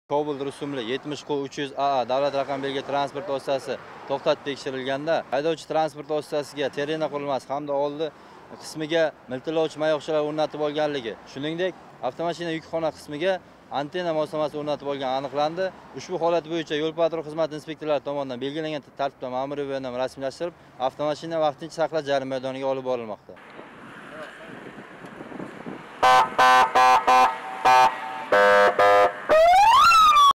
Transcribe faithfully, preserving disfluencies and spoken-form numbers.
Cobalt rusumli yetmish Q uch yuz A A davlat raqam belgi transport vositasi to'xtatib tekshirilganda haydovchi transport vositasiga terena qurilmasi hamda oldi qismiga miltillovchi mayoqchalar o'rnatib olganligi, shuningdek, avtomashina yukxona qismiga antenna moslamasi o'rnatib olgani aniqlandi. Ushbu holat bo'yicha yo'l-patrul xizmati inspektorlari tomonidan belgilangan tartibda ma'muriy bayonnoma rasmiylashtirib, avtomashina vaqtincha saqlash jarima maydoniga olib borilmoqda.